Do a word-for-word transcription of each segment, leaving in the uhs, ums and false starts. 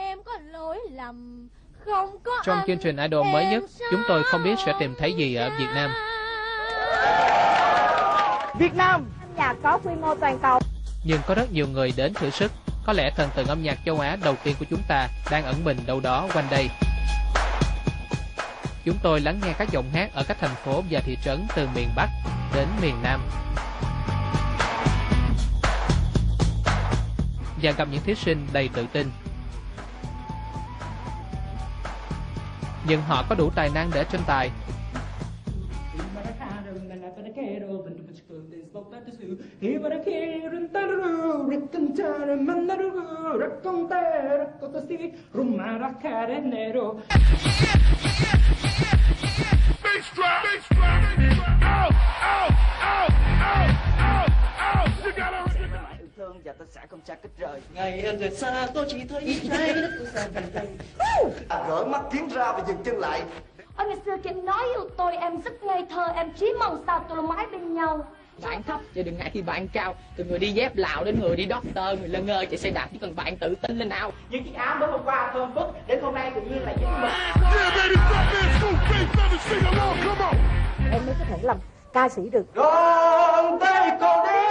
em có lỗi lầm, không có. Trong chương trình Idol mới nhất, chúng tôi không biết sẽ tìm thấy gì ở Việt Nam. Việt Nam, âm nhạc có quy mô toàn cầu. Nhưng có rất nhiều người đến thử sức. Có lẽ thần tượng âm nhạc châu Á đầu tiên của chúng ta đang ẩn mình đâu đó quanh đây. Chúng tôi lắng nghe các giọng hát ở các thành phố và thị trấn từ miền Bắc đến miền Nam. Và gặp những thí sinh đầy tự tin. Nhưng họ có đủ tài năng để tranh tài. Và ta sẽ không xa cách rời. Ngày em rời xa tôi chỉ thấy trái đất của xa thành thành. Gỡ mắt kiến ra và dừng chân lại. Ôi ngày xưa chị nói yêu tôi em rất ngây thơ, em chỉ mong sao tôi mãi bên nhau. Bạn thấp chứ đừng ngại khi bạn cao. Từ người đi dép lạo đến người đi doctor, người lơ ngơ chạy xe đạp, chỉ cần bạn tự tin lên nào. Những chiếc áo mới hôm qua thơm phức, đến hôm nay tự nhiên là dính mỡ. Em mới có thể làm ca sĩ được. Còn đây còn đi.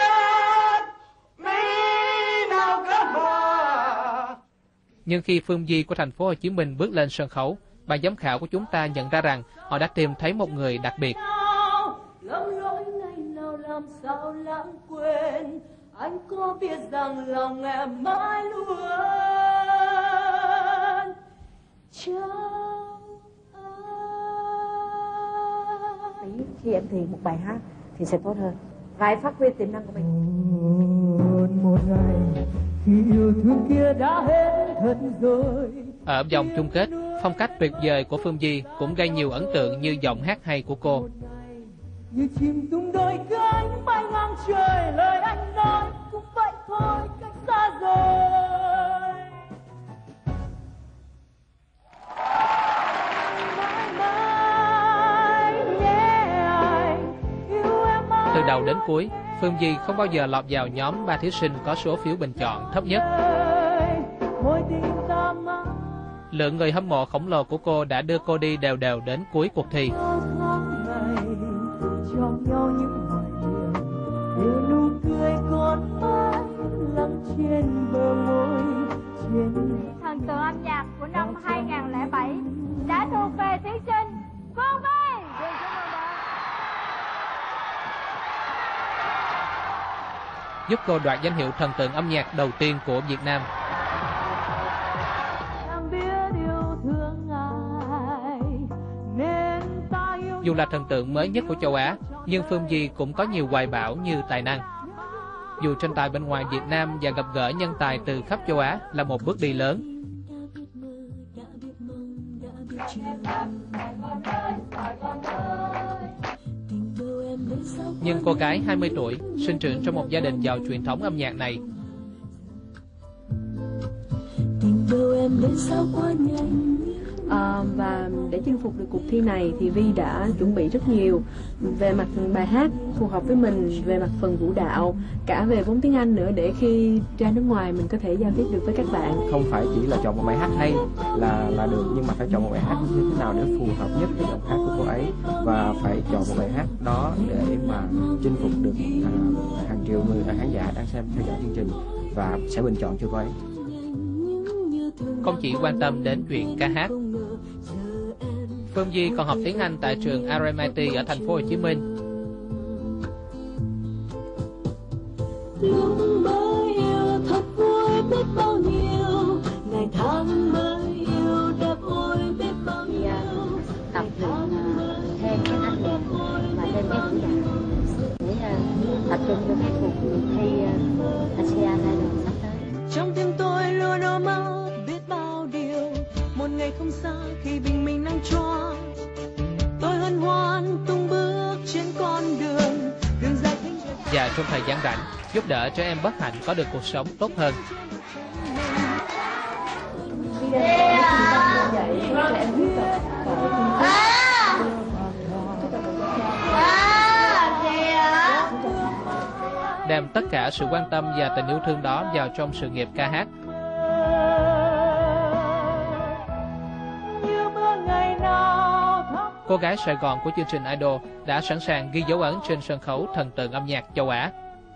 Nhưng khi Phương Di của thành phố Hồ Chí Minh bước lên sân khấu, ban giám khảo của chúng ta nhận ra rằng họ đã tìm thấy một người đặc biệt. Lầm lỗi ngày nào làm sao lãng quên, anh có biết rằng lòng em mãi luôn trong anh. Khi em thì một bài hát thì sẽ tốt hơn và em phát huy tiềm năng của mình. Một ngày khi yêu thương kia đã hết thật rồi. Ở vòng chung kết, phong cách tuyệt vời của Phương Di cũng gây nhiều ấn tượng như giọng hát hay của cô. Như chim tung đôi cánh bay ngang trời, lời anh nói cũng vậy thôi, cách xa rồi. Từ đầu đến cuối, Phương Di không bao giờ lọt vào nhóm ba thí sinh có số phiếu bình chọn thấp nhất. Lượng người hâm mộ khổng lồ của cô đã đưa cô đi đều đều đến cuối cuộc thi. Thần tượng âm nhạc của năm hai nghìn không trăm lẻ bảy đã thuộc về thí sinh Phương Vi. Giúp cô đoạt danh hiệu thần tượng âm nhạc đầu tiên của Việt Nam. Dù là thần tượng mới nhất của châu Á, nhưng Phương Di cũng có nhiều hoài bão như tài năng. Dù tranh tài bên ngoài Việt Nam và gặp gỡ nhân tài từ khắp châu Á là một bước đi lớn. Nhưng cô gái hai mươi tuổi, sinh trưởng trong một gia đình giàu truyền thống âm nhạc này, À, và để chinh phục được cuộc thi này thì Vi đã chuẩn bị rất nhiều về mặt bài hát phù hợp với mình, về mặt phần vũ đạo, cả về vốn tiếng Anh nữa, để khi ra nước ngoài mình có thể giao tiếp được với các bạn. Không phải chỉ là chọn một bài hát hay là là được, nhưng mà phải chọn một bài hát như thế nào để phù hợp nhất với giọng hát của cô ấy, và phải chọn một bài hát đó để mà chinh phục được à, hàng triệu người à, khán giả đang xem theo dõi chương trình và sẽ bình chọn cho cô ấy. Không chỉ quan tâm đến chuyện ca hát, Phương Di còn học tiếng Anh tại trường R M I T ở thành phố Hồ Chí Minh. Lúc mới yêu thật vui biết bao nhiêu, ngày tháng mới yêu đẹp ôi biết bao nhiêu. Tập luyện thêm cái thanh nhạc và thêm cái vũ đạo để tập trung cho cái cuộc thi ASEAN Idol sắp tới. Trong tim tôi luôn ôm ấp biết bao điều, một ngày không xa khi bình minh đang choang, tôi hân hoan tung bước trên con đường đường dài thanh nhật. Và trong thời gian rảnh, giúp đỡ cho em bất hạnh có được cuộc sống tốt hơn. Đem tất cả sự quan tâm và tình yêu thương đó vào trong sự nghiệp ca hát. cô gái Sài Gòn của chương trình Idol đã sẵn sàng ghi dấu ấn trên sân khấu thần tượng âm nhạc châu Á.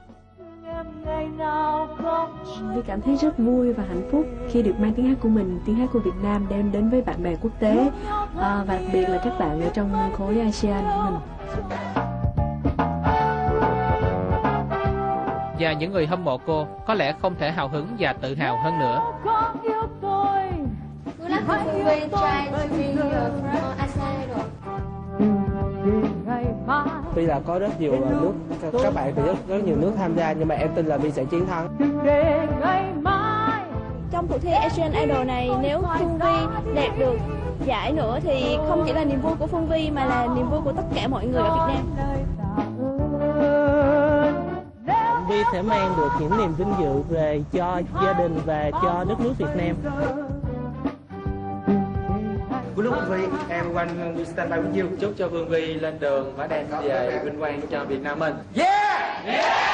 Vi cảm thấy rất vui và hạnh phúc khi được mang tiếng hát của mình, tiếng hát của Việt Nam đem đến với bạn bè quốc tế, à, và đặc biệt là các bạn ở trong khối a sê an của mình. Và những người hâm mộ cô có lẽ không thể hào hứng và tự hào hơn nữa. Tuy là có rất nhiều nước, các bạn từ rất, rất nhiều nước tham gia, nhưng mà em tin là Vi sẽ chiến thắng. Trong cuộc thi Asian Idol này, nếu Phương Vi đạt được giải nữa thì không chỉ là niềm vui của Phương Vi mà là niềm vui của tất cả mọi người ở Việt Nam. Vi sẽ mang được những niềm vinh dự về cho gia đình và cho đất nước Việt Nam. Good luck Vi, everyone will stand by with you. Chúc cho Phương Vi lên đường và đem về vinh quang cho Việt Nam mình. Yeah! Yeah!